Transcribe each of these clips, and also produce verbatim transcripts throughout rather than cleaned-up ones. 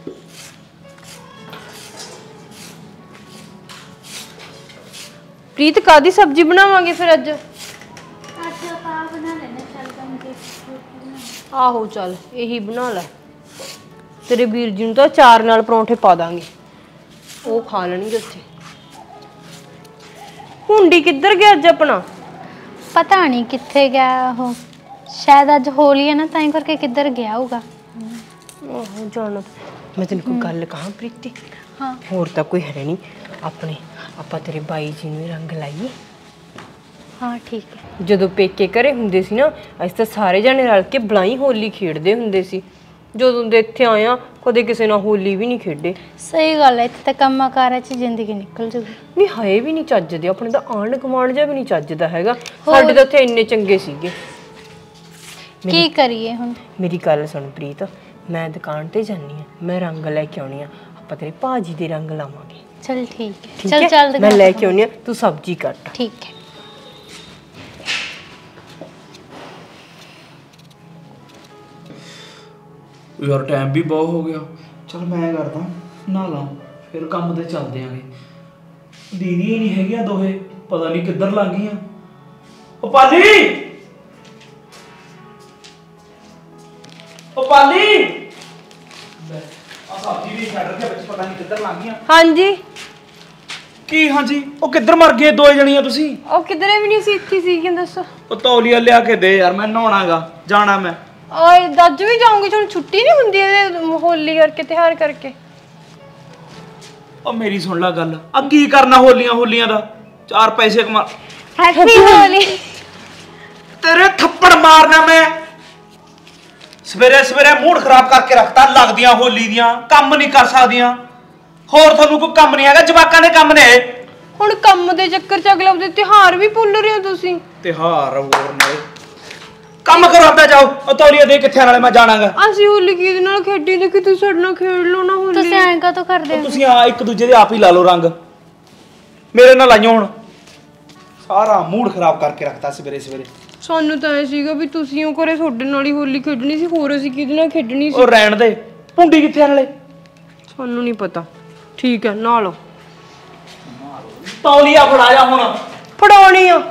प्रीत कादी सब्जी बनावांगे फिर अज? आहो चल यही बना लै। तेरे वीर जी नूं तां चार नाल परौंठे पा दांगे, वो खा लेणगे उत्थे। हुंडी किधर गया अज अपना? पता नहीं कित्थे गया वो, शायद अज होली है ना ताई करके किधर गया होगा। आहो जाना। मैं तेन कोई गल कहां प्रीति? हाँ होर तां कोई है नहीं अपने, आपां तेरे बाई जी नूं रंग लाइए। हाँ ठीक है। ਜਦੋਂ ਪੇਕੇ ਘਰੇ ਹੁੰਦੇ ਸੀ ਨਾ ਅਸੀਂ ਤਾਂ ਸਾਰੇ ਜਾਣੇ ਰਲ ਕੇ ਬਲਾਈ ਹੋਲੀ ਖੇਡਦੇ ਹੁੰਦੇ ਸੀ। ਜਦੋਂ ਦੇ ਇੱਥੇ ਆਏ ਆ ਕਦੇ ਕਿਸੇ ਨਾਲ ਹੋਲੀ ਵੀ ਨਹੀਂ ਖੇਡੇ। ਸਹੀ ਗੱਲ ਹੈ, ਇੱਥੇ ਤਾਂ ਕੰਮਾਂ ਕਾਰਾਂ 'ਚ ਜ਼ਿੰਦਗੀ ਨਿਕਲ ਜੂਗੀ। ਨਹੀਂ ਹਾਏ ਵੀ ਨਹੀਂ ਚੱਜਦੇ ਆਪਣੇ ਤਾਂ, ਆਂਢ ਗੁਆਂਢ ਜਿਹਾ ਵੀ ਨਹੀਂ ਚੱਜਦਾ ਹੈਗਾ। ਸਾਡੇ ਤਾਂ ਉੱਥੇ ਇੰਨੇ ਚੰਗੇ ਸੀਗੇ। ਕੀ ਕਰੀਏ ਹੁਣ? ਮੇਰੀ ਗੱਲ ਸੁਣ ਪ੍ਰੀਤ, ਮੈਂ ਦੁਕਾਨ ਤੇ ਜਾਨੀ ਆ, ਮੈਂ ਰੰਗ ਲੈ ਕੇ ਆਉਣੀ ਆ, ਆਪਾਂ ਤੇਰੇ ਭਾਜੀ ਦੇ ਰੰਗ ਲਾਵਾਂਗੇ। चल ठीक है, चल चल मैं लेके आउनी आ, तू सब्जी कट। ठीक है। यार टाइम भी बहुत हो गया, चल मैं करदा नहा ला फिर काम ते चलदे आंगे। दीदी ही नहीं हैगियां दोहे, पता नहीं किधर लग गईयां। ओ पाली, ओ पाली, आ सब्जी भी छड़ रखिया बच्चे, पता नहीं किधर लग गईयां। हां जी की? हां जी ओ किधर मर गए दो जणियां तुसी? ओ किधरे भी नहीं सी, इत्थे सी। कि दसो ओ तौलिया लिया के दे यार, मैं नहाणागा, जाना मैं। ओए दज भी जाऊंगी, तुम छुट्टी नहीं हुंदी ए होली करके त्योहार करके? ओ मेरी सुन ला गल, अब की करना होलियां होलियां दा, चार पैसे कमा। हैप्पी होली। तेरे थप्पड़ मारना मैं। सवेरे सवेरे मूड खराब करके रखता, लगदियां होली दियां, काम नहीं कर सकदियां। होर थानू कोई काम नहीं हैगा, जवाकां दे काम ने। हुण काम दे चक्कर च अगले हफ्ते त्योहार भी भुल रहे हो तुसी। त्योहार होर ने, काम करो अपना, जाओ। ओ तौलिया दे किथे नाले, मैं जाणागा। ਅਸੀਂ ਹੋਲੀ ਕਿਹਦੇ ਨਾਲ ਖੇਡੀ ਤੇ ਕਿ ਤੁਸੀਂ ਸਾਡੇ ਨਾਲ ਖੇਡ ਲਓ ਨਾ ਹੋਲੀ। ਤੁਸੀਂ ਐਂ ਕਾ ਤੋਂ ਕਰਦੇ ਹੋ? ਤੁਸੀਂ ਆ ਇੱਕ ਦੂਜੇ ਦੇ ਆਪ ਹੀ ਲਾ ਲਓ ਰੰਗ, ਮੇਰੇ ਨਾਲ ਲਾਈਓ। ਹੁਣ ਸਾਰਾ ਮੂਡ ਖਰਾਬ ਕਰਕੇ ਰੱਖਤਾ ਸਵੇਰੇ ਸਵੇਰੇ। ਸਾਨੂੰ ਤਾਂ ਐ ਸੀਗਾ ਵੀ ਤੁਸੀਂ ਉਹ ਕਰੇ ਤੁਹਾਡੇ ਨਾਲ ਹੀ ਹੋਲੀ ਖੇਡਣੀ ਸੀ, ਹੋਰ ਅਸੀਂ ਕਿਹਦੇ ਨਾਲ ਖੇਡਣੀ ਸੀ। ਉਹ ਰਹਿਣ ਦੇ, ਪੁੰਡੀ ਕਿੱਥੇ ਨਾਲੇ? ਸਾਨੂੰ ਨਹੀਂ ਪਤਾ। ਠੀਕ ਹੈ ਨਾ ਲਓ। ਤੌਲੀਆ ਫੜਾ ਜਾ ਹੁਣ। ਫੜਾਉਣੀ ਆ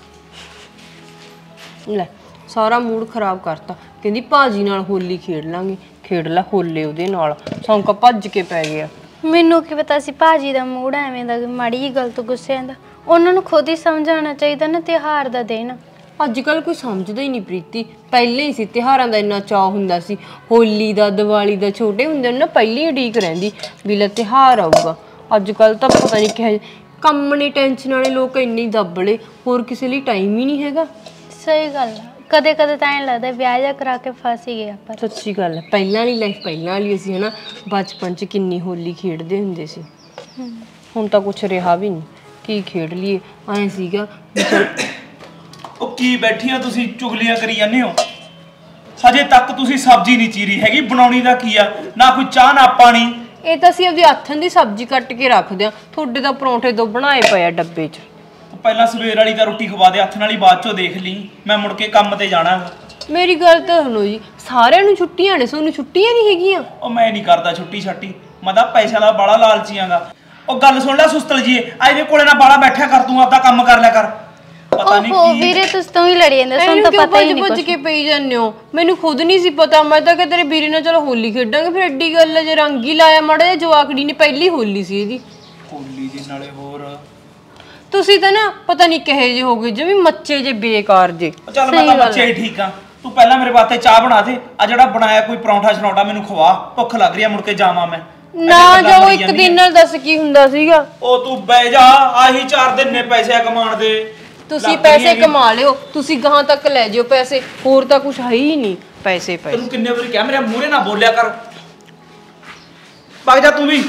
ਲੈ, ਸਾਰਾ ਮੂਡ ਖਰਾਬ ਕਰਤਾ। ਕਹਿੰਦੀ ਭਾਜੀ ਨਾਲ ਹੋਲੀ ਖੇਡ ਲਾਂਗੇ, ਖੇਡ ਲੈ ਹੋਲੇ ਉਹਦੇ ਨਾਲ। ਸੌਂਕਾ ਭੱਜ ਕੇ ਪੈ ਗਿਆ। ਮੈਨੂੰ ਕੀ ਪਤਾ ਸੀ ਭਾਜੀ ਦਾ ਮੂਡ ਐਵੇਂ ਦਾ, ਮਾੜੀ ਜਿਹੀ ਗੱਲ ਤੋਂ ਗੁੱਸੇ ਆਂਦਾ। ਉਹਨਾਂ ਨੂੰ ਖੁਦ ਹੀ ਸਮਝਾਉਣਾ ਚਾਹੀਦਾ ਨਾ, ਤਿਉਹਾਰ ਦਾ ਦਿਨ। ਅੱਜ ਕੱਲ ਕੋਈ ਸਮਝਦਾ ਹੀ ਨਹੀਂ ਪ੍ਰੀਤੀ। ਪਹਿਲਾਂ ਹੀ ਸੀ ਤਿਉਹਾਰਾਂ ਦਾ ਇੰਨਾ ਚਾਅ ਹੁੰਦਾ ਸੀ, ਹੋਲੀ ਦਾ, ਦੀਵਾਲੀ ਦਾ। ਛੋਟੇ ਹੁੰਦੇ ਨਾ ਪਹਿਲੀ ਉਡੀਕ ਰਹਿੰਦੀ ਵੀ ਲੈ ਤਿਉਹਾਰ ਆਊਗਾ। ਅੱਜ ਕੱਲ ਤਾਂ ਪਤਾ ਨਹੀਂ ਕਿਹੋ ਕੰਮ ਨੇ, ਟੈਨਸ਼ਨ ਵਾਲੇ ਲੋਕ ਇੰਨੇ ਦੱਬ ਲਏ, ਹੋਰ ਕਿਸੇ ਲਈ ਟਾਈਮ ਹੀ ਨਹੀਂ ਹੈਗਾ। ਸਹੀ ਗੱਲ ਹੈ, ਕਦੇ ਕਦੇ ਤਾਂ ਐਂ ਲੱਗਦਾ ਵਿਆਹ ਜਾ ਕਰਾ ਕੇ ਫਸ ਹੀ ਗਿਆ। ਪਰ ਸੱਚੀ ਗੱਲ ਹੈ, ਪਹਿਲਾਂ ਵਾਲੀ ਲਾਈਫ ਪਹਿਲਾਂ ਵਾਲੀ ਅਸੀਂ ਹਨਾ, ਬਚਪਨ 'ਚ ਕਿੰਨੀ ਹੋਲੀ ਖੇਡਦੇ ਹੁੰਦੇ ਸੀ। ਹੁਣ ਤਾਂ ਕੁਛ ਰਿਹਾ ਵੀ ਨਹੀਂ, ਕੀ ਖੇਡ ਲਈਏ। ਐਂ ਸੀਗਾ ਉਹ ਕੀ ਬੈਠੀਆਂ ਤੁਸੀਂ ਚੁਗਲੀਆਂ ਕਰੀ ਜਾਂਦੇ ਹੋ? ਹਜੇ ਤੱਕ ਤੁਸੀਂ ਸਬਜ਼ੀ ਨਹੀਂ ਚੀਰੀ ਹੈਗੀ, ਬਣਾਉਣੀ ਦਾ ਕੀ ਆ? ਨਾ ਕੋਈ ਚਾਹ ਨਾ ਪਾਣੀ। ਇਹ ਤਾਂ ਅਸੀਂ ਆਪਦੇ ਹੱਥਾਂ ਦੀ ਸਬਜ਼ੀ ਕੱਟ ਕੇ ਰੱਖਦੇ ਆ, ਤੁਹਾਡੇ ਤਾਂ ਪਰੌਂਠੇ ਦੋ ਬਣਾਏ ਪਏ ਆ ਡੱਬੇ 'ਚ। ਪਹਿਲਾਂ ਸਵੇਰ ਵਾਲੀ ਤਾਂ ਰੋਟੀ ਖਵਾ ਦੇ, ਹੱਥ ਨਾਲ ਹੀ ਬਾਅਦ ਚੋਂ ਦੇਖ ਲਈ, ਮੈਂ ਮੁੜ ਕੇ ਕੰਮ ਤੇ ਜਾਣਾ। ਮੇਰੀ ਗੱਲ ਤਾਂ ਸੁਣੋ ਜੀ, ਸਾਰਿਆਂ ਨੂੰ ਛੁੱਟੀਆਂ ਨੇ, ਤੁਹਾਨੂੰ ਛੁੱਟੀਆਂ ਨਹੀਂ ਹੈਗੀਆਂ? ਉਹ ਮੈਂ ਨਹੀਂ ਕਰਦਾ ਛੁੱਟੀ ਛੱਟੀ, ਮੈਂ ਤਾਂ ਪੈਸਿਆਂ ਦਾ ਬੜਾ ਲਾਲਚੀ ਆਂਗਾ। ਉਹ ਗੱਲ ਸੁਣ ਲੈ ਸੁਸਤਲ ਜੀ, ਇਹਦੇ ਕੋਲੇ ਨਾ ਬਾਲਾ ਬੈਠਿਆ ਕਰ, ਤੂੰ ਆਪਦਾ ਕੰਮ ਕਰ ਲਿਆ ਕਰ। ਪਤਾ ਨਹੀਂ ਕੀ ਵੀਰੇ ਤੁਸੀਂ ਤਾਂ ਹੀ ਲੜੀ ਜਾਂਦੇ, ਸਾਨੂੰ ਤਾਂ ਪਤਾ ਹੀ ਨਹੀਂ। ਭੱਜ ਕੇ ਪਈ ਜਾਂਦੇ ਹੋ, ਮੈਨੂੰ ਖੁਦ ਨਹੀਂ ਸੀ ਪਤਾ। ਮੈਂ ਤਾਂ ਕਿ ਤੇਰੇ ਵੀਰੇ ਨਾਲ ਚਲੋ ਹੋਲੀ ਖੇਡਾਂਗੇ, ਫਿਰ ਐਡੀ ਗੱਲ ਜੇ ਰੰਗ ਹੀ ਲਾਇਆ ਮਾੜਾ ਜਿਹਾ। ਜਵਾਕੜੀ ਨੇ ਪਹਿਲੀ ਹੋਲੀ ਸੀ ਇਹਦੀ। ਹੋਲੀ ਦੇ ਨਾਲੇ ਹੋਰ ਤੁਸੀਂ ਤਾਂ ਨਾ ਪਤਾ ਨਹੀਂ ਕਿਹੇ ਜੇ ਹੋ ਗਏ, ਜਿਵੇਂ ਮੱਚੇ ਜੇ ਬੇਕਾਰ ਜੇ। ਚੱਲ ਮੈਂ ਤਾਂ ਬੱਚੇ ਹੀ ਠੀਕ ਆ, ਤੂੰ ਪਹਿਲਾਂ ਮੇਰੇ ਵਾਸਤੇ ਚਾਹ ਬਣਾ ਦੇ। ਆ ਜਿਹੜਾ ਬਣਾਇਆ ਕੋਈ ਪਰੌਂਠਾ ਛਰੌਂਠਾ ਮੈਨੂੰ ਖਵਾ, ਭੁੱਖ ਲੱਗ ਰਹੀ ਆ, ਮੁੜ ਕੇ ਜਾਵਾਂ ਮੈਂ। ਨਾ ਜਾਓ, ਇੱਕ ਦਿਨ ਨਾਲ ਦੱਸ ਕੀ ਹੁੰਦਾ ਸੀਗਾ। ਉਹ ਤੂੰ ਬਹਿ ਜਾ, ਆਹੀ ਚਾਰ ਦਿਨ ਨੇ ਪੈਸੇ ਕਮਾਉਣ ਦੇ। ਤੁਸੀਂ ਪੈਸੇ ਕਮਾ ਲਿਓ, ਤੁਸੀਂ ਗਾਹਾਂ ਤੱਕ ਲੈ ਜਿਓ ਪੈਸੇ, ਹੋਰ ਤਾਂ ਕੁਝ ਹੈ ਹੀ ਨਹੀਂ। ਪੈਸੇ ਪੈਸੇ ਤੈਨੂੰ ਕਿੰਨੇ ਵਾਰੀ ਕਿਹਾ ਮੇਰੇ ਮੂਹਰੇ ਨਾ ਬੋਲਿਆ ਕਰ। ਭੱਜ ਜਾ ਤੂੰ ਵੀ।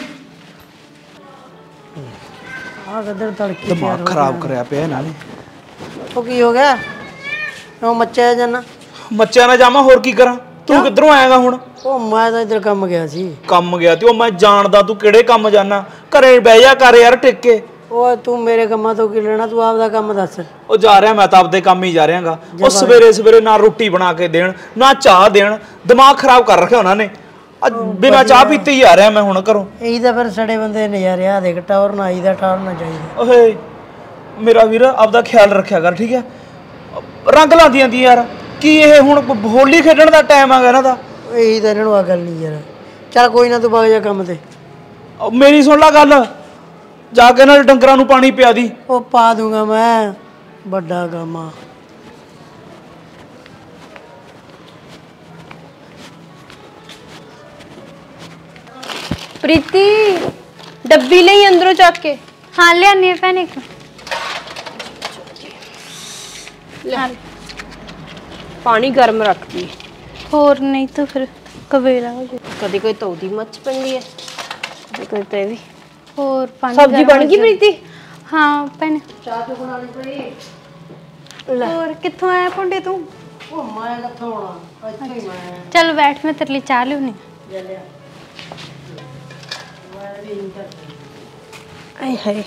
ਆ ਗਦਰ ਤੜਕੇ ਦਿਮਾਗ ਖਰਾਬ ਕਰਿਆ ਪਿਆ ਨਾਲੇ। ਉਹ ਕੀ ਹੋ ਗਿਆ? ਉਹ ਮੱਚਿਆ ਜਾਨਾ। ਬੱਚਿਆਂ ਨਾਲ ਜਾਵਾਂ, ਹੋਰ ਕੀ ਕਰਾਂ? ਤੂੰ ਕਿੱਧਰੋਂ ਆਏਗਾ ਹੁਣ? ਉਹ ਮੈਂ ਤਾਂ ਇੱਧਰ ਕੰਮ ਗਿਆ ਸੀ। ਕੰਮ ਗਿਆ ਤੇ ਉਹ ਮੈਂ ਜਾਣਦਾ ਤੂੰ ਕਿਹੜੇ ਕੰਮ ਜਾਣਾ। ਘਰੇ ਬਹਿ ਜਾ ਕਰ ਯਾਰ ਟਿਕ ਕੇ। ਉਹ ਤੂੰ ਮੇਰੇ ਕੰਮਾਂ ਤੋਂ ਕੀ ਲੈਣਾ, ਤੂੰ ਆਪਦਾ ਕੰਮ ਦੱਸ। ਉਹ ਜਾ ਰਿਹਾ, ਮੈਂ ਤਾਂ ਆਪਦੇ ਕੰਮ ਹੀ ਜਾ ਰਿਹਾਗਾ। ਉਹ ਸਵੇਰੇ ਸਵੇਰੇ ਨਾ ਰੋਟੀ ਬਣਾ ਕੇ ਦੇਣ, ਨਾ ਚਾਹ ਦੇਣ, ਦਿਮਾਗ ਖਰਾਬ ਕਰ ਰੱਖਿਆ ਉਹਨਾਂ ਨੇ। ਅੱਜ ਬਿਨਾਂ ਚਾਹ ਪੀਤੇ ਹੀ ਆ ਰਿਹਾ ਮੈਂ ਹੁਣ ਘਰੋਂ। ਇਹੀ ਤਾਂ ਫਿਰ ਸੜੇ ਬੰਦੇ ਨਜ਼ਾਰੇ ਆ ਦੇਖ ਟੌਰ ਨਾ ਆਈਦਾ ਟੌਰ ਨਾ ਚਾਹੀਦਾ। ਓਏ ਮੇਰਾ ਵੀਰ ਆਪਦਾ ਖਿਆਲ ਰੱਖਿਆ ਕਰ ਠੀਕ ਹੈ। ਰੰਗ ਲਾਉਂਦੀ ਜਾਂਦੀ ਯਾਰ ਕੀ ਇਹ ਹੁਣ ਹੋਲੀ ਖੇਡਣ ਦਾ ਟਾਈਮ ਆ ਗਿਆ ਇਹਨਾਂ ਦਾ। ਇਹੀ ਤਾਂ ਇਹਨਾਂ ਨੂੰ ਅਕਲ ਨਹੀਂ ਯਾਰ। ਚੱਲ ਕੋਈ ਨਾ ਤੂੰ ਵਗ ਜਾ ਕੰਮ ਤੇ। ਮੇਰੀ ਸੁਣ ਲੈ ਗੱਲ ਜਾ ਕੇ ਨਾਲ ਡੰਗਰਾਂ ਨੂੰ ਪਾਣੀ ਪਿਆ ਦੀ। ਉਹ ਪਾ ਦੂੰਗਾ ਮੈਂ ਵੱਡਾ ਕੰਮ ਆ। ਪ੍ਰੀਤੀ ਡੱਬੀ ਲਈ ਅੰਦਰੋਂ ਚੱਕ ਕੇ। ਹਾਂ ਲਿਆਨੀ ਹੈ ਭੈਣ ਇੱਕ। ਲੈ ਪਾਣੀ ਗਰਮ ਰੱਖਦੀ। ਹੋਰ ਨਹੀਂ ਤਾਂ ਫਿਰ ਕਵੇਲਾ ਹੋ ਜਾਊ। ਕਦੇ ਕੋਈ ਤੌਦੀ ਮੱਚ ਪੈਂਦੀ ਹੈ ਕਦੇ ਕੋਈ ਤੇ ਵੀ। ਹੋਰ ਪਾਣੀ ਸਬਜ਼ੀ ਗਰਮ ਬਣ ਗਈ ਹੋ ਪ੍ਰੀਤੀ? ਹਾਂ ਭੈਣ। ਚਾਹ ਤੇ ਬਣਾਣੀ ਪਈ। ਹੋਰ ਕਿੱਥੋਂ ਆਇਆ ਪੁੰਡੇ ਤੂੰ? ਉਹ ਮੈਂ ਕਿੱਥੋਂ ਆਉਣਾ ਇੱਥੇ ਹੀ ਮੈਂ। ਚੱਲ ਬੈਠ ਮੈਂ ਤੇਰੇ ਲਈ ਚਾਹ ਲਿਆਉਣੀ। ਜਲਿਆ ਮੈਂ ਵੀ ਇੰਦਰ ਆਏ ਹਾਏ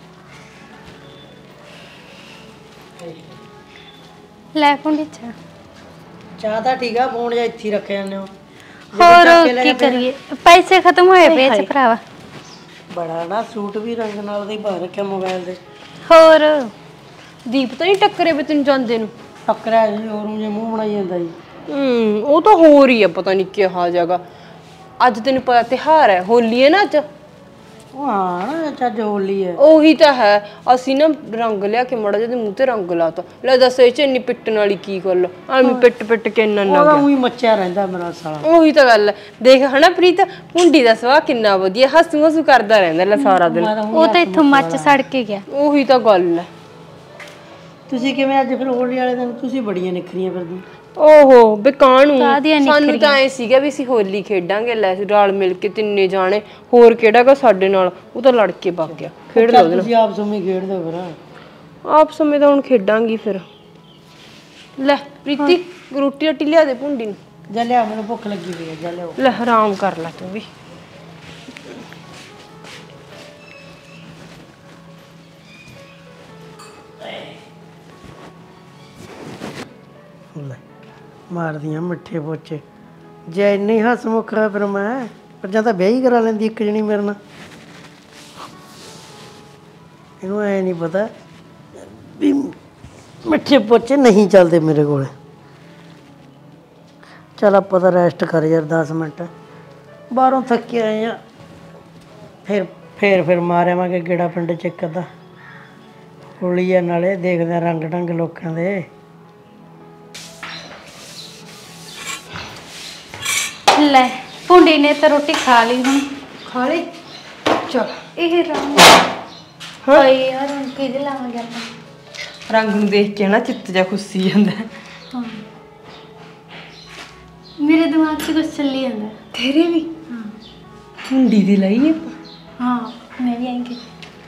ਲੈ ਪੁੰਡੇ ਚਾਹ। ਚਾਹ ਤਾਂ ਠੀਕ ਆ ਫੋਨ ਜਾਂ ਇੱਥੇ ਹੀ ਰੱਖ ਜਾਂਦੇ ਹੋ। ਹੋਰ ਕੀ ਕਰੀਏ ਪੈਸੇ ਖਤਮ ਹੋਏ ਪਏ ਚ ਭਰਾਵਾ। ਬੜਾ ਨਾ ਸੂਟ ਵੀ ਰੰਗ ਨਾਲ ਦੇ ਪਾ ਰੱਖਿਆ ਮੋਬਾਈਲ ਦੇ। ਹੋਰ ਦੀਪ ਤਾਂ ਨਹੀਂ ਟੱਕਰੇ ਵੀ ਤੈਨੂੰ ਜਾਂਦੇ ਨੂੰ? ਟੱਕਰਿਆ ਜੀ ਹੋਰ ਜੇ ਮੂੰਹ ਬਣਾਈ ਜਾਂਦਾ ਜੀ। ਹੂੰ ਉਹ ਤਾਂ ਹੋਰ ਹੀ ਆ ਪਤਾ ਨਹੀਂ ਕਿਹਾ ਜਾਗਾ। ਅੱਜ ਤੈਨੂੰ ਪਤਾ ਤਿਉਹਾਰ ਹੈ ਹੋਲੀ ਹੈ ਨਾ ਅੱਜ। ਉਹ ਹਾਂ ਨਾ ਚੱਜ ਹੋਲੀ ਹੈ। ਉਹੀ ਤਾਂ ਹੈ ਅਸੀਂ ਨਾ ਰੰਗ ਲਿਆ ਕੇ ਮੜਾ ਜਿਹਦੇ ਮੂੰਹ ਤੇ ਰੰਗ ਲਾਤਾ। ਲੈ ਦੱਸ ਇਹ ਚ ਇੰਨੀ ਪਿੱਟਣ ਵਾਲੀ ਕੀ ਗੱਲ ਐਵੇਂ ਪਿੱਟ ਪਿੱਟ ਕੇ ਇੰਨਾ ਨਾ ਉਹਦਾ ਉਹੀ ਮੱਚਿਆ ਰਹਿੰਦਾ ਮੇਰਾ ਸਾਲਾ। ਉਹੀ ਤਾਂ ਗੱਲ ਦੇਖ ਹਨਾ ਪ੍ਰੀਤ ਹੁੰਡੀ ਦਾ ਸੁਭਾਅ ਕਿੰਨਾ ਵਧੀਆ ਹੱਸੂ ਹੱਸੂ ਕਰਦਾ ਰਹਿੰਦਾ ਲੈ ਸਾਰਾ ਦਿਨ। ਉਹ ਤਾਂ ਇੱਥੋਂ ਮੱਚ ਸੜ ਕੇ ਗਿਆ। ਉਹੀ ਤਾਂ ਗੱਲ ਹੈ। ਤੁਸੀਂ ਕਿਵੇਂ ਅੱਜ ਫਿਰ ਹੋਲੀ ਵਾਲੇ ਦਿਨ ਤੁਸੀਂ ਬੜੀਆਂ ਨਿਖਰੀਆਂ ਫਿਰਦੀ। ਓਹੋ ਬੇਕਾਣੂ ਕਾਹਦੀਆਂ ਸਾਨੂੰ ਤਾਂ ਐ ਸੀਗਾ ਵੀ ਅਸੀਂ ਹੋਲੀ ਖੇਡਾਂਗੇ ਲੈ ਰਲ ਮਿਲ ਕੇ ਤਿੰਨੇ ਜਾਣੇ ਹੋਰ ਕਿਹੜਾਗਾ ਸਾਡੇ ਨਾਲ। ਉਹ ਤਾਂ ਲੜ ਕੇ ਵਗ ਗਿਆ। ਖੇਡ ਲਓ ਤੁਸੀਂ ਆਪ ਸਮੇਂ ਖੇਡਦੇ ਫਿਰ। ਆਪ ਸਮੇਂ ਤਾਂ ਹੁਣ ਖੇਡਾਂਗੀ ਫਿਰ। ਲੈ ਪ੍ਰੀਤੀ ਰੋਟੀ ਰੱਟੀ ਲਿਆ ਦੇ ਭੁੰਡੀ ਨੂੰ। ਜਾ ਲਿਆ ਮੈਨੂੰ ਭੁੱਖ ਲੱਗੀ ਪਈ ਹੈ ਜਾ ਲਿਓ। ਲੈ ਆਰਾਮ ਕਰ ਲੈ ਤੂੰ ਵੀ। ਲੈ ਮਾਰਦੀਆਂ ਮਿੱਠੇ ਪੋਚੇ। ਜੇ ਇੰਨੀ ਹੱਸਮੁਖ ਹੈ ਫਿਰ ਮੈਂ ਪਰ ਜਾਂ ਤਾਂ ਵਿਆਹ ਹੀ ਕਰਾ ਲੈਂਦੀ ਇੱਕ ਜਣੀ ਮੇਰੇ ਨਾਲ। ਇਹਨੂੰ ਐ ਨਹੀਂ ਪਤਾ ਵੀ ਮਿੱਠੇ ਪੋਚੇ ਨਹੀਂ ਚੱਲਦੇ ਮੇਰੇ ਕੋਲ। ਚੱਲ ਆਪਾਂ ਤਾਂ ਰੈਸਟ ਕਰ ਯਾਰ ਦਸ ਮਿੰਟ ਬਾਹਰੋਂ ਥੱਕੇ ਆਏ ਆ। ਫਿਰ ਫੇਰ ਫਿਰ ਮਾਰ ਆਵਾਂਗੇ ਗੇੜਾ ਪਿੰਡ ਚ ਇੱਕ ਅੱਧਾ। ਹੋਲੀ ਆ ਨਾਲੇ ਦੇਖਦੇ ਆ ਰੰਗ ਢੰਗ ਲੋਕਾਂ ਦੇ। ਲੈ ਪੁੰਡੀ ਨੇ ਤਾਂ ਰੋਟੀ ਖਾ ਲਈ ਹੁਣ। ਖਾ ਲਈ ਚਲ। ਇਹ ਰੰਗ ਹਾਏ ਯਾਰ ਹੁਣ ਕਿਹਦੇ ਲਾਵਾਂਗੇ ਆਪਾਂ। ਰੰਗ ਨੂੰ ਦੇਖ ਕੇ ਨਾ ਚਿੱਤ ਜਾ ਖੁੱਸੀ ਜਾਂਦਾ। ਹਾਂ ਮੇਰੇ ਦਿਮਾਗ 'ਚ ਕੁਝ ਚੱਲੀ ਜਾਂਦਾ। ਤੇਰੇ ਵੀ ਹਾਂ ਹੁੰਡੀ ਦੀ ਲਈ ਹਾਂ ਮੈਂ ਵੀ ਆਏਂਗੀ।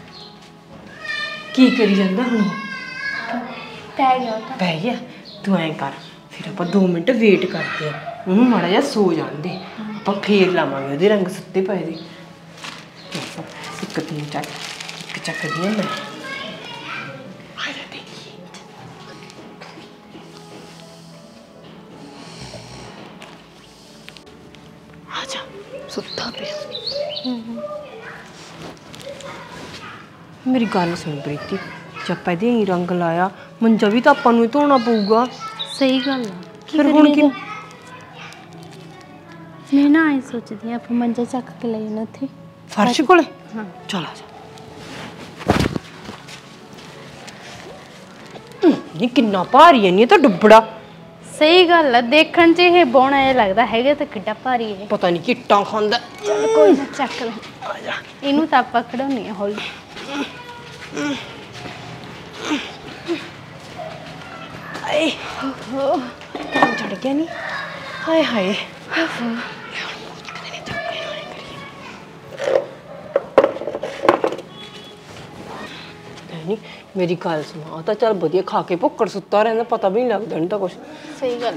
ਕੀ ਕਰੀ ਜਾਂਦਾ ਹੁਣ? ਪੈ ਗਿਆ ਉਹ ਤਾਂ। ਪੈ ਗਿਆ ਤੂੰ ਐਂ ਕਰ ਫਿਰ ਆਪਾਂ ਦੋ ਮਿੰਟ ਵੇਟ ਕਰਦੇ ਆ ਉਹਨੂੰ ਮਾੜਾ ਜਿਹਾ ਸੋ ਜਾਣ ਦੇ ਆਪਾਂ ਫੇਰ ਲਾਵਾਂਗੇ ਉਹਦੇ ਰੰਗ ਸੁੱਤੇ ਪਏ ਦੇ। ਇੱਕ ਤਿੰਨ ਚੱਕ ਇੱਕ ਚੱਕਦੀ ਆ ਮੈਂ। ਆ ਜਾ ਦੇਖੀ ਆ ਜਾ ਸੁੱਤਾ ਪਿਆ। ਮੇਰੀ ਗੱਲ ਸੁਣ ਪ੍ਰੀਤੀ ਜੇ ਆਪਾਂ ਇਹਦੇ ਹੀ ਰੰਗ ਲਾਇਆ ਮੰਜਾ ਵੀ ਤਾਂ ਆਪਾਂ ਨੂੰ ਹੀ ਧੋਣਾ ਪਊਗਾ। ਸਹੀ ਗੱਲ ਆ। ਫਿਰ ਹੁਣ ਕੀ ਮੈਂ ਨਾ ਐ ਸੋਚਦੀ ਆ ਆਪਾਂ ਮੰਜਾ ਚੱਕ ਕੇ ਲੈ ਜਾਣਾ ਉੱਥੇ ਫਰਸ਼ ਕੋਲੇ। ਹਾਂ ਚਲ ਆ ਜਾ। ਇਹ ਕਿੰਨਾ ਭਾਰੀ ਹੈ ਨਹੀਂ ਤਾਂ ਡੁੱਬੜਾ। ਸਹੀ ਗੱਲ ਆ ਦੇਖਣ 'ਚ ਇਹ ਬੋਣਾ ਜਿਹਾ ਲੱਗਦਾ ਹੈਗਾ ਤਾਂ ਕਿੱਡਾ ਭਾਰੀ ਹੈ। ਪਤਾ ਨਹੀਂ ਕਿੱਟਾਂ ਖਾਂਦਾ। ਚੱਲ ਕੋਈ ਨਾ ਚੱਕ ਲੈ। ਆ ਜਾ ਇਹਨੂੰ ਤਾਂ ਆਪਾਂ ਖੜਾਉਣੀ ਆ ਹੌਲੀ। ਆਏ ਹੋ ਕੰਮ ਚੜ ਗਿਆ ਨਹੀਂ। ਹਾਏ ਹਾਏ ਨਹੀਂ ਮੇਰੀ ਗੱਲ ਸੁਣਾ ਤਾਂ ਚੱਲ ਵਧੀਆ ਖਾ ਕੇ ਭੁੱਕੜ ਸੁੱਤਾ ਰਹਿੰਦਾ ਪਤਾ ਵੀ ਨਹੀਂ ਲੱਗਦਾ ਨਹੀਂ ਤਾਂ ਕੁਛ। ਸਹੀ ਗੱਲ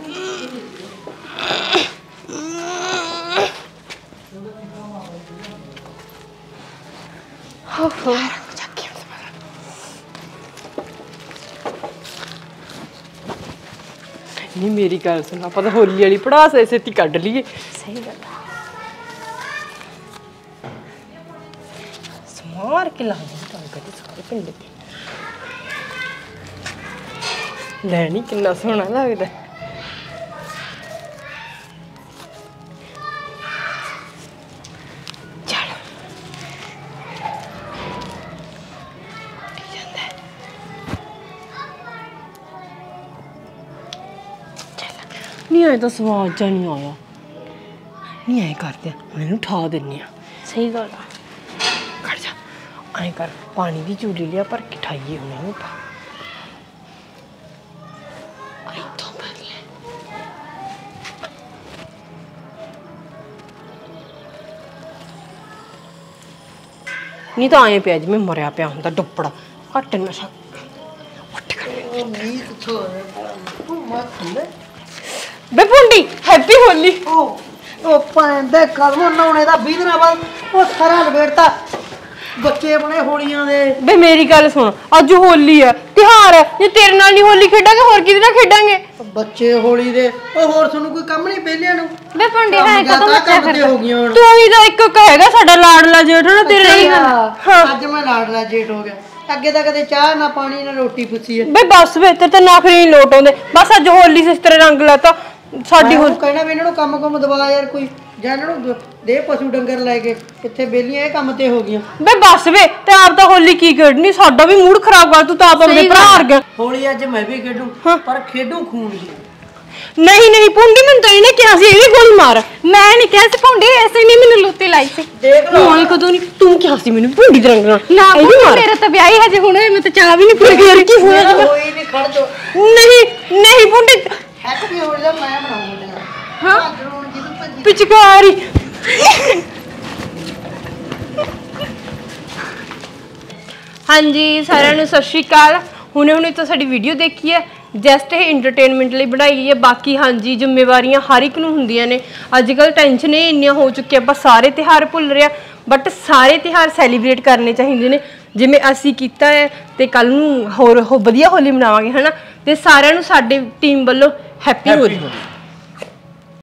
ਹੋ ਹੋ ਨਹੀਂ ਮੇਰੀ ਗੱਲ ਸੁਣ ਆਪਾਂ ਤਾਂ ਹੋਲੀ ਵਾਲੀ ਪੜਾਸ ਐਸੇ ਤੀ ਕੱਢ ਲਈਏ। ਸਹੀ ਗੱਲ ਆ। ਮਾਰ ਕੇ ਲਾ ਦੇ ਤਾਂ ਕਦੇ ਸਾਰੇ ਪਿੰਡ ਤੇ ਲੈ ਨੀ ਕਿੰਨਾ ਸੋਹਣਾ ਲੱਗਦਾ ਚੱਲ ਨਹੀਂ ਆਇਆ ਤਾਂ ਸਵਾਦ ਜਾਂ ਨਹੀਂ ਆਇਆ ਨਹੀਂ ਆਏ ਕਰਦੇ ਹੁਣ ਇਹਨੂੰ ਠਾ ਦਿੰਨੇ ਆ ਸਹੀ ਗੱਲ ਆ ਖੜ ਜਾ ਐਂ ਕਰ ਪਾਣੀ ਦੀ ਚੂਲੀ ਲਿਆ ਪਰ ਕਿਠਾਈਏ ਹੁਣ ਇਹਨੂੰ ਪਾ ਇੱਥੋਂ ਭਰ ਲੈ ਨਹੀਂ ਤਾਂ ਆਏ ਪਿਆ ਜਿਵੇਂ ਮਰਿਆ ਪਿਆ ਹੁੰਦਾ ਡੁੱਪੜਾ ਘੱਟ ਨਸ਼ਾ ਉੱਠ ਕਰ ਉਹ ਮੀਂਹ ਕਿੱਥੋਂ ਆਇਆ ਉਹ ਮਾ ਥੱਲੇ ਬੇ ਪੁੰਡੀ ਹੈਪੀ ਹੋਲੀ ਉਹ ਉਹ ਪੈਂਦੇ ਕਦਮ ਨਾਉਣੇ ਦਾ ਵੀਹ ਦਿਨਾਂ ਬਾਅਦ ਉਹ ਸਾਰਾ ਲਵੇੜਤਾ ਬੱਚੇ ਬਣੇ ਹੋਲੀਆਂ ਦੇ ਬੇ ਮੇਰੀ ਗੱਲ ਸੁਣ ਅੱਜ ਹੋਲੀ ਆ ਤਿਉਹਾਰ ਹੈ ਜੇ ਤੇਰੇ ਨਾਲ ਨਹੀਂ ਹੋਲੀ ਖੇਡਾਂਗੇ ਹੋਰ ਕਿਹਦੇ ਨਾਲ ਖੇਡਾਂਗੇ ਬੱਚੇ ਹੋਲੀ ਦੇ ਉਹ ਹੋਰ ਤੁਹਾਨੂੰ ਕੋਈ ਕੰਮ ਨਹੀਂ ਬੇਲਿਆਂ ਨੂੰ ਵੇ ਪੰਡੇ ਹੈ ਕੰਮ ਕਦੋਂ ਜ਼ਿਆਦਾ ਬੱਚਾ ਕੰਮ ਤੇ ਫਿਰ ਹੋ ਗਈਆਂ ਹੁਣ ਤੂੰ ਹੀ ਤਾਂ ਇੱਕ ਕਹੇਗਾ ਸਾਡਾ ਲਾਡਲਾ ਜੇਠ ਨਾ ਤੇਰੇ ਨਾਲ ਹੀ ਹਾਂ ਅੱਜ ਮੈਂ ਲਾਡਲਾ ਜੇਠ ਹੋ ਗਿਆ ਅੱਗੇ ਤਾਂ ਕਦੇ ਚਾਹ ਨਾ ਪਾਣੀ ਨਾ ਰੋਟੀ ਪੁੱਛੀ ਹੈ ਬੇ ਬਸ ਵੇ ਤੇ ਨਖਰੇ ਨਹੀਂ ਲੋਟ ਆਉਂਦੇ ਬਸ ਅੱਜ ਹੋਲੀ ਸਿਸ ਤੇਰੇ ਰੰਗ ਲਾਤਾ ਸਾਡੀ ਮੈਂ ਕਹਿਣਾ ਵੀ ਇਹਨਾਂ ਨੂੰ ਕੰਮ ਕੰਮ ਦਵਾ ਯਾਰ ਕੋਈ ਜਾਂ ਇਹਨਾਂ ਨੂੰ ਦੇ ਪਸ਼ੂ ਡੰਗਰ ਲੈ ਕੇ ਕਿੱਥੇ ਬੇਲੀਆਂ ਇਹ ਕੰਮ ਤੇ ਹੋ ਗਈਆਂ ਬੇ ਬਸ ਵੇ ਤੇ ਆਪ ਤਾਂ ਹੋਲੀ ਕੀ ਖੇਡਣੀ ਸਾਡਾ ਵੀ ਮੂਡ ਖਰਾਬ ਕਰ ਤੂੰ ਤਾਂ ਆਪ ਆਪਣੇ ਭਰਾ ਹਰ ਗਿਆ ਹੋਲੀ ਅੱਜ ਮੈਂ ਵੀ ਖੇਡੂ ਪਰ ਖੇਡੂ ਖੂਨ ਦੀ ਨਹੀਂ ਨਹੀਂ ਪੁੰਡੀ ਮੈਨੂੰ ਤਾਂ ਇਹਨੇ ਕਿਹਾ ਸੀ ਇਹਦੀ ਗੋਲੀ ਮਾਰ ਮੈਂ ਨਹੀਂ ਕਿਹਾ ਸੀ ਭੌਂਡੀ ਐਸੇ ਨਹੀਂ ਮੈਨੂੰ ਲੁੱਤੀ ਲਾਈ ਸੀ ਦੇਖ ਲਓ ਹੁਣ ਕਦੋਂ ਨਹੀਂ ਤੂੰ ਕਿਹਾ ਸੀ ਮੈਨੂੰ ਪੁੰਡੀ ਦੇ ਰੰਗ ਨਾਲ ਨਾ ਇਹਦੀ ਭੌਂਡੀ ਮਾਰ ਮੇਰਾ ਤਾਂ ਵਿਆਹ ਹੀ ਹਜੇ ਹੁਣੇ ਮੈਂ ਤਾਂ ਚਾਹ ਵੀ ਨਹੀਂ ਪੀ ਫਿਰ ਯਾਰ ਕੀ ਹੋਇਆ ਜੀ ਕੋਈ ਨਹੀਂ ਖੜ ਜਾ ਨਹੀਂ ਨਹੀਂ ਪੁੰਡੀ ਹੈਪੀ ਹੋਲੀ ਦਾ ਮੈਂ ਬਣਾਉਂਗਾ ਹਾਂ ਜਰੂਰ ਜਿਹਨੂੰ ਭੱਜੀ ਪਿਚਕਾਰੀ ਹਾਂਜੀ ਸਾਰਿਆਂ ਨੂੰ ਸਤਿ ਸ਼੍ਰੀ ਅਕਾਲ ਹੁਣੇ ਹੁਣੇ ਤਾਂ ਸਾਡੀ ਵੀਡੀਓ ਦੇਖੀ ਹੈ ਜਸਟ ਇਹ ਐਂਟਰਟੇਨਮੈਂਟ ਲਈ ਬਣਾਈ ਗਈ ਹੈ ਬਾਕੀ ਹਾਂਜੀ ਜ਼ਿੰਮੇਵਾਰੀਆਂ ਹਰ ਇੱਕ ਨੂੰ ਹੁੰਦੀਆਂ ਨੇ ਅੱਜ ਕੱਲ੍ਹ ਟੈਨਸ਼ਨ ਇਹ ਇੰਨੀਆਂ ਹੋ ਚੁੱਕੀਆਂ ਆਪਾਂ ਸਾਰੇ ਤਿਉਹਾਰ ਭੁੱਲ ਰਹੇ ਹਾਂ ਬਟ ਸਾਰੇ ਤਿਉਹਾਰ ਸੈਲੀਬ੍ਰੇਟ ਕਰਨੇ ਚਾਹੀਦੇ ਨੇ ਜਿਵੇਂ ਅਸੀਂ ਕੀਤਾ ਹੈ ਤੇ ਕੱਲ ਨੂੰ ਹੋਰ ਵਧੀਆ ਹੋਲੀ ਮਨਾਵਾਂਗੇ ਹਨਾ ਤੇ ਸਾਰਿਆਂ ਨੂੰ ਸਾਡੇ ਟੀਮ ਵੱਲੋਂ ਹੈਪੀ ਹੋਲੀ